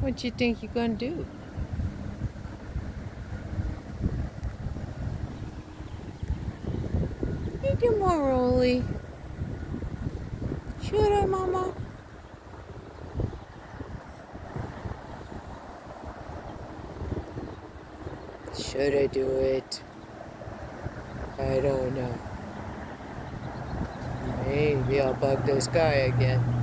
What you think you're gonna do? Hey, do more, Rolly. Should I, Mama? Should I do it? I don't know. Maybe I'll bug this guy again.